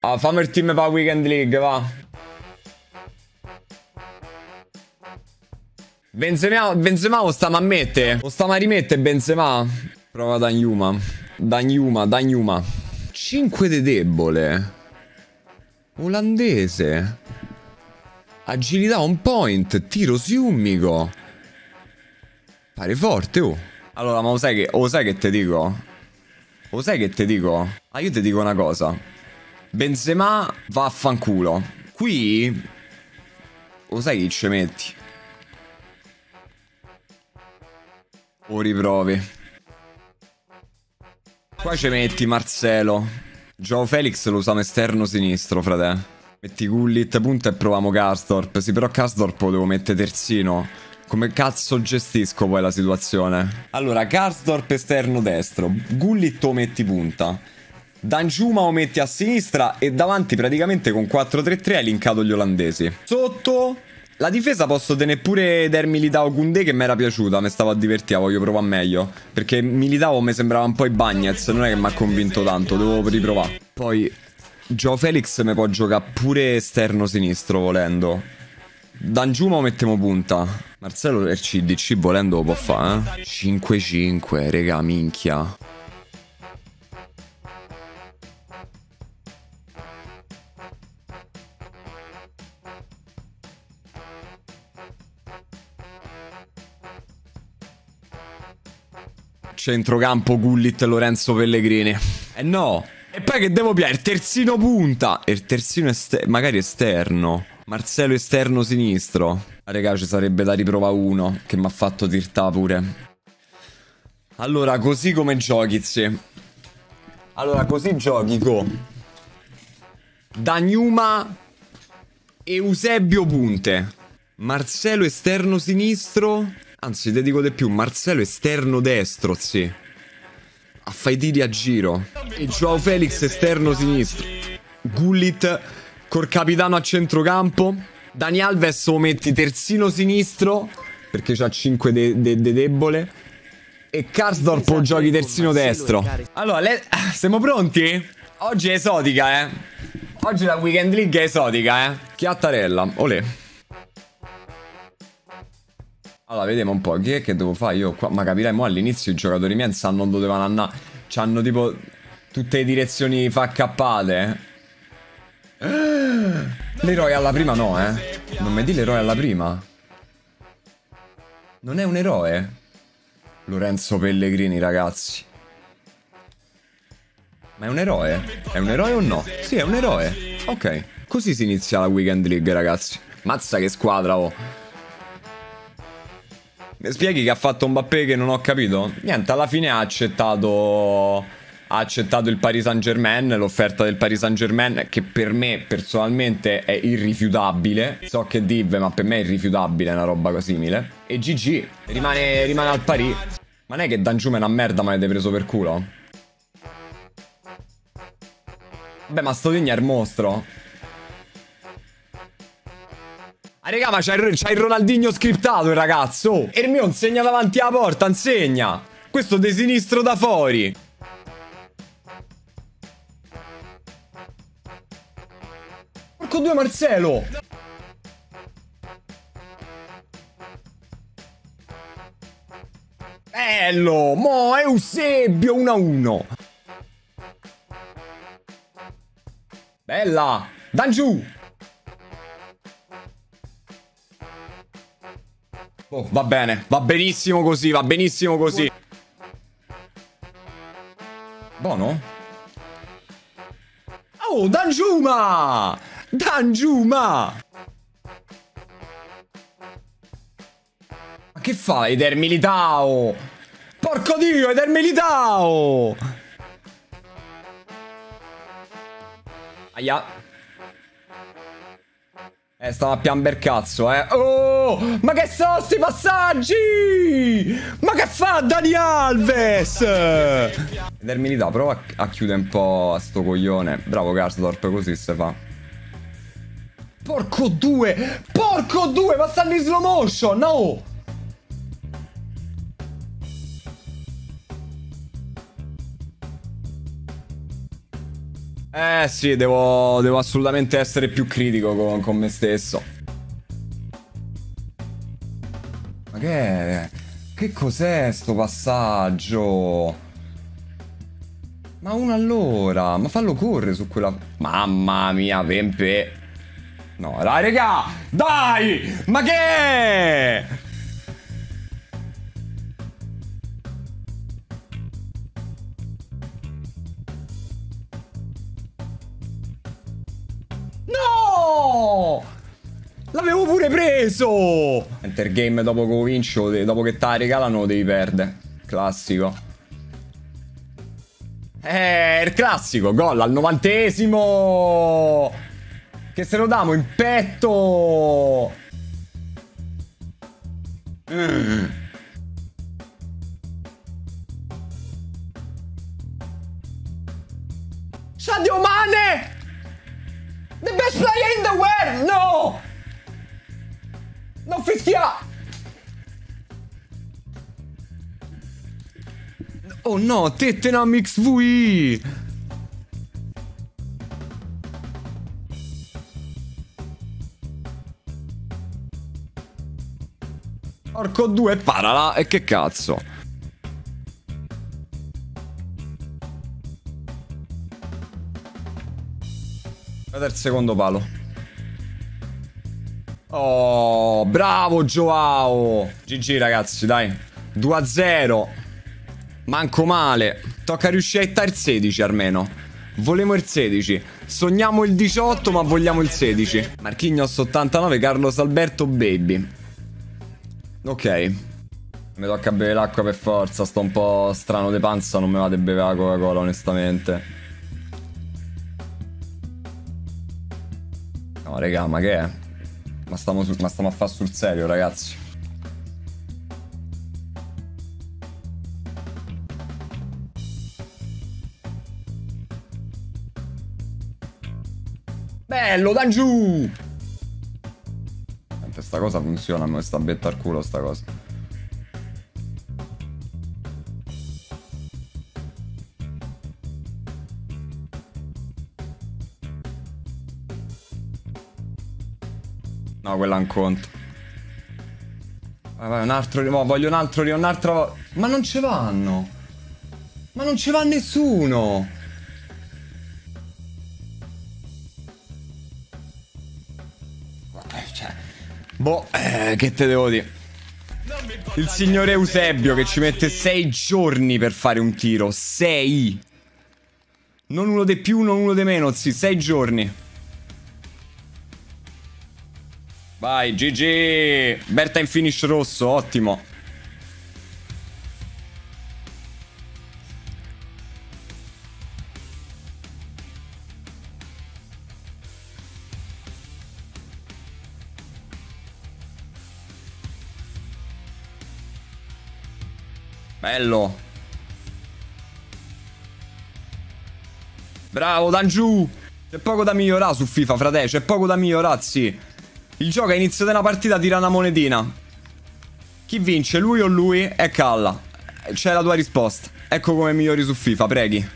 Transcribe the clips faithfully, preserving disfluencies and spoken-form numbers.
Ah, fammi il team per Weekend League, va. Benzema, Benzema o stiamo a mettere? O stiamo a rimettere Benzema? Prova Danjuma. Danjuma, Danjuma. cinque de debole. Olandese. Agilità on point. Tiro siummico. Pare forte, oh. Allora, ma lo sai che, lo sai che te dico? Lo sai che te dico? Ah, io ti dico una cosa. Benzema va a fanculo. Qui lo sai chi ci metti? O riprovi. Qua ci metti Marcelo. Joao Felix lo usiamo esterno sinistro, frate. Metti Gullit punta e proviamo Karsdorp. Sì, però Karsdorp lo devo mettere terzino. Come cazzo gestisco poi la situazione? Allora, Karsdorp esterno destro. Gullit lo metti punta. Danjuma lo metti a sinistra. E davanti praticamente con quattro tre tre hai linkato gli olandesi. Sotto la difesa posso tenere pure Der Militao Koundé, che mi era piaciuta. Mi stavo a divertire, voglio provare meglio. Perché Militao mi sembrava un po' i Bagnets. Non è che mi ha convinto tanto, devo riprovare. Poi Joao Felix mi può giocare pure esterno sinistro volendo. Danjuma lo mettiamo punta. Marcelo il C D C volendo lo può fare, eh? cinque cinque, raga, minchia. Centrocampo Gullit e Lorenzo Pellegrini. Eh no. E poi che devo piare? Il terzino punta. E il terzino esterno, magari esterno. Marcelo esterno sinistro. Ah, raga, ci sarebbe da riprovare uno che mi ha fatto tirtà pure. Allora, così come giochi, sì. Allora, così giochi con Danjuma e Eusebio punte. Marcelo esterno sinistro. Anzi, ti dico di più, Marcelo esterno destro, sì. A fai tiri a giro. E Joao Felix esterno sinistro. Gullit col capitano a centrocampo. Dani Alves lo metti terzino sinistro, perché c'ha cinque de, de, de debole. E Karsdorp lo giochi terzino destro. Allora, le... siamo pronti? Oggi è esotica, eh. Oggi la Weekend League è esotica, eh. Chiattarella, olè. Allora, vediamo un po', che è che devo fare io qua? Ma capirai, mo all'inizio i giocatori miei sanno dove dovevano andare. C'hanno tipo tutte le direzioni faccappate. L'eroe alla prima no, eh. Non mi di l'eroe alla prima. Non è un eroe? Lorenzo Pellegrini, ragazzi. Ma è un eroe? È un eroe o no? Sì, è un eroe. Ok, così si inizia la Weekend League, ragazzi. Mazza che squadra, oh. Mi spieghi che ha fatto Mbappé che non ho capito? Niente, alla fine ha accettato ha accettato il Paris Saint-Germain, l'offerta del Paris Saint-Germain, che per me personalmente è irrifiutabile. So che dive, ma per me è irrifiutabile una roba simile. E G G, rimane, rimane al Paris. Ma non è che Danjuma è una merda, ma l'avete preso per culo? Beh, ma sto digno è il mostro. Ah, raga, ma c'ha il, il Ronaldinho scriptato il ragazzo. Oh, Ermione segna davanti alla porta, insegna. Questo di sinistro da fuori. Porco due Marcelo. Bello. Mo Eusebio uno a uno. Bella. Dangiù. Oh, va bene, va benissimo così, va benissimo così. Buono? Oh, Danjuma! Danjuma! Ma che fa, Eder Militao? Porco Dio, Eder Militao! Aia. Eh, stava a piamber cazzo, eh. Oh, ma che sono sti passaggi? Ma che fa Dani Alves? Eder Militao, prova a, a chiudere un po' a sto coglione. Bravo Karsdorp, così si fa. Porco due! Porco due! Ma stanno in slow motion! No! Eh sì, devo, devo assolutamente essere più critico con, con me stesso. Ma che è? Che cos'è sto passaggio? Ma uno all'ora, ma fallo correre su quella... Mamma mia, Pempe. No, dai, raga! Dai! Ma che è? No! L'avevo pure preso! Enter game dopo che lo vinci, lo devi- dopo che te la regalano lo devi perdere. Classico. Eh, il classico, gol al novantesimo! Che se lo diamo in petto! Mm. Sadio Mane! The best player in the world! No! Non fischia! Oh no, Tottenham X V I! Porco due, parala, e che cazzo? Guarda il secondo palo. Oh, bravo Joao! G G ragazzi, dai. due a zero. Manco male. Tocca riuscire a hittare il sedici almeno. Volemo il sedici. Sogniamo il diciotto ma vogliamo il sedici. Marquinhos ottantanove, Carlos Alberto Baby. Ok. Mi tocca bere l'acqua per forza. Sto un po' strano de panza. Non mi va di bere la Coca-Cola onestamente. No raga, ma che è? Ma stiamo, su ma stiamo a fare sul serio ragazzi. Bello, da giù! Sta cosa funziona, mi sta betta al culo sta cosa. No, quella è un conto. Vai, vai, un altro, no, voglio un altro, un'altra... Ma non ce vanno! Ma non ce va nessuno! Boh, eh, che te devo dire? Il signore Eusebio che ci mette sei giorni per fare un tiro. Sei! Non uno di più, non uno di meno, sì, sei giorni. Vai, G G! Berta in finish rosso, ottimo. Bello. Bravo, Dangiù. C'è poco da migliorare su FIFA, frate. C'è poco da migliorare, sì. Il gioco a inizio della partita tira una monetina. Chi vince, lui o lui? È Calla. C'è la tua risposta. Ecco come migliori su FIFA, preghi.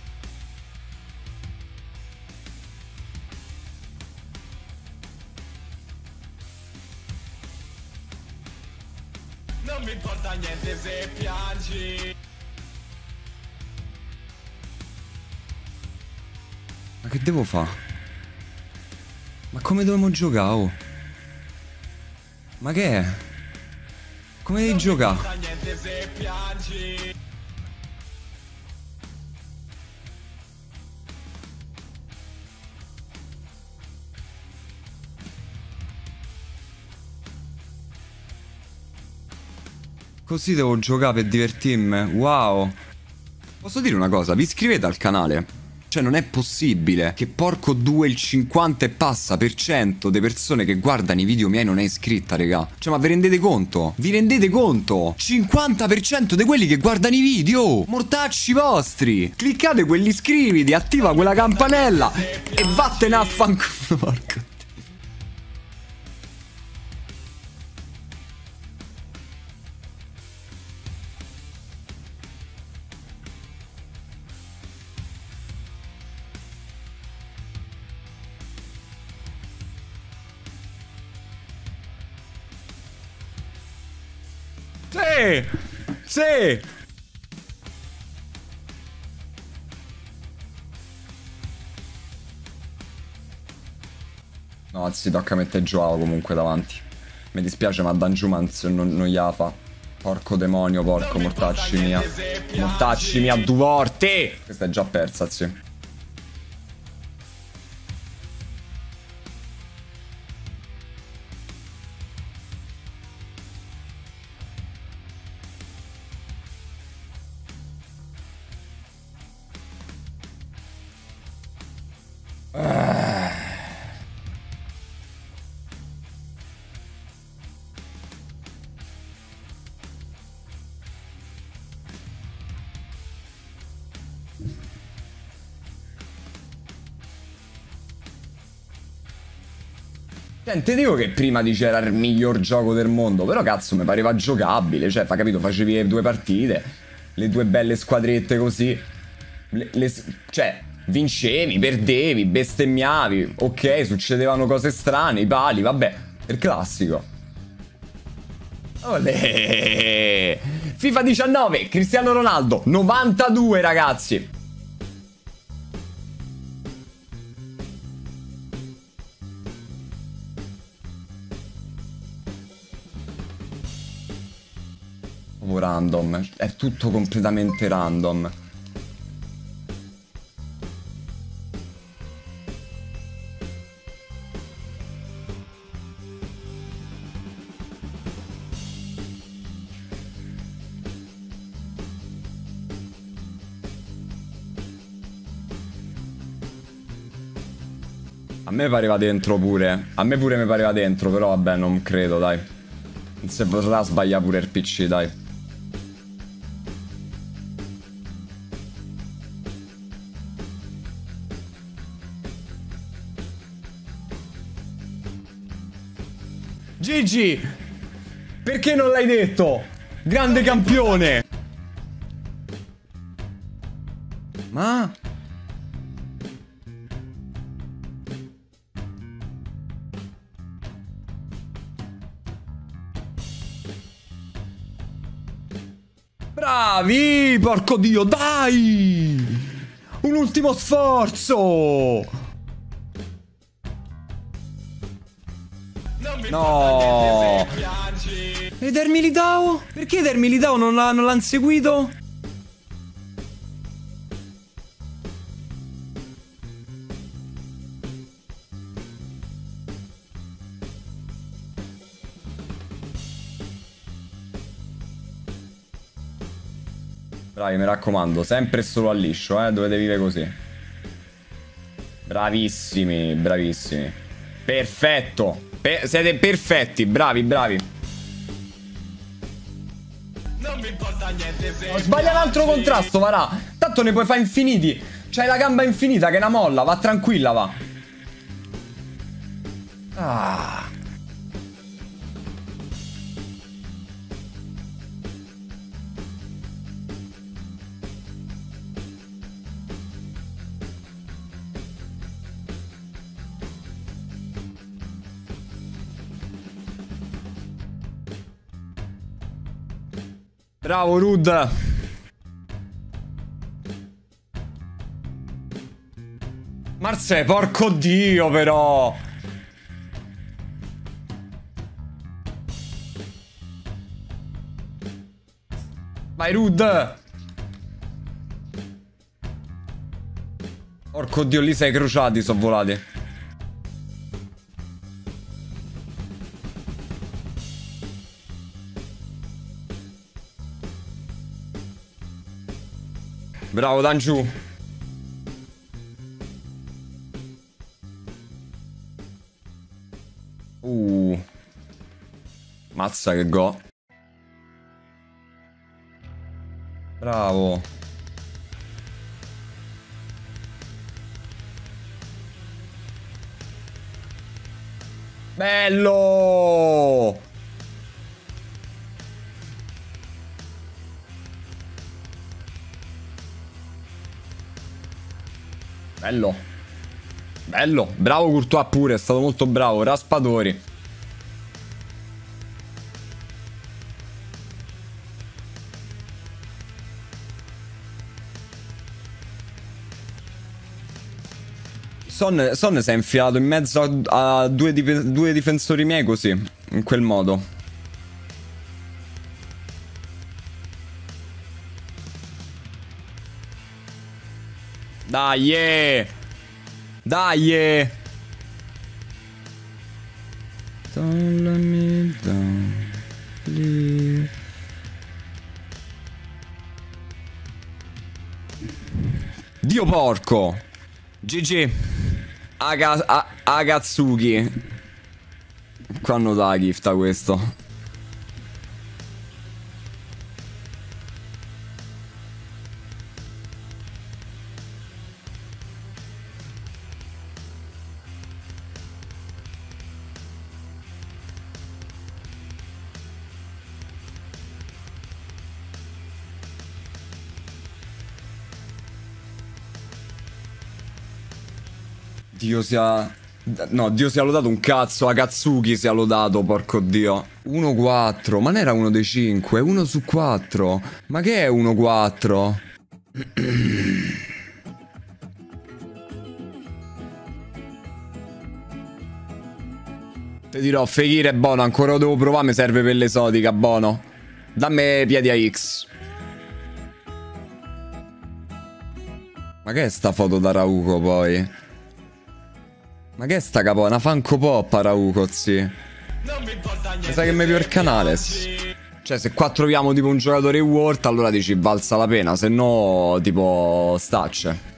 Non mi importa niente se piangi. Ma che devo fare? Ma come dobbiamo giocare? Oh? Ma che è? Come devi giocare? Non mi importa niente se piangi. Così devo giocare per divertirmi. Wow. Posso dire una cosa? Vi iscrivete al canale? Cioè non è possibile che porco due il cinquanta e passa per cento delle persone che guardano i video miei non è iscritta, raga. Cioè ma vi rendete conto? Vi rendete conto? cinquanta per cento di quelli che guardano i video. Mortacci vostri. Cliccate quell'iscriviti, attiva quella campanella e vattene a fanculo, porco. Sì! Sì! No, anzi, tocca mettere Joao comunque davanti. Mi dispiace, ma Danjumans non, non gliela fa. Porco demonio, porco, mortacci mia. Mortacci mia, due volte! Questa è già persa, sì. Senti, dico che prima dice era il miglior gioco del mondo, però cazzo mi pareva giocabile, cioè, fa capito, facevi le due partite, le due belle squadrette così, le, le, cioè, vincevi, perdevi, bestemmiavi, ok, succedevano cose strane, i pali, vabbè, il classico. Olè! FIFA diciannove, Cristiano Ronaldo, novantadue ragazzi! Random, è tutto completamente random. A me pareva dentro pure. A me pure mi pareva dentro, però vabbè, non credo, dai. Non si potrà sbagliare pure il P C, dai. Gigi! Perché non l'hai detto? Grande campione! Ma... Bravi! Porco Dio, dai! Un ultimo sforzo! No! Ed Ermilitao? Perché Ermilitao non l'ha inseguito? Bravi, mi raccomando, sempre e solo al liscio, eh, dovete vivere così. Bravissimi, bravissimi. Perfetto. Pe- siete perfetti, bravi, bravi. Non mi importa niente se... Sbaglia l'altro contrasto, Varà. Tanto ne puoi fare infiniti. C'hai la gamba infinita che è una molla, va tranquilla, va. Ah... Bravo, Rud. Marse, porco Dio, però. Vai, Rud. Porco Dio, lì sei crociati, sono volati. Bravo, Danju. Uh. Mazza che go. Bravo. Bello. Bello. Bello. Bravo Courtois pure, è stato molto bravo. Raspadori. Son, Son si è infilato in mezzo a, a due, dif due difensori miei così, in quel modo. Dai, yeah. Dai, yeah. Don't let me down, please. Dio porco. G G. Aga, a, Agatsuki. Quando dà la gift a questo? Dio sia... No, Dio sia lodato un cazzo. Akatsuki sia lodato, porco Dio. uno quattro. Ma non era uno dei cinque. uno su quattro. Ma che è uno quattro? Ti dirò, Fekir è buono. Ancora lo devo provare. Mi serve per l'esotica. Buono. Dammi piedi a X. Ma che è sta foto da Rauco poi? Ma che è sta capo? Una Funko Pop a Rauco, zi. Mi sa che mi più il canale. Cioè, se qua troviamo tipo un giocatore World, allora dici valsa la pena. Se no, tipo, stacce.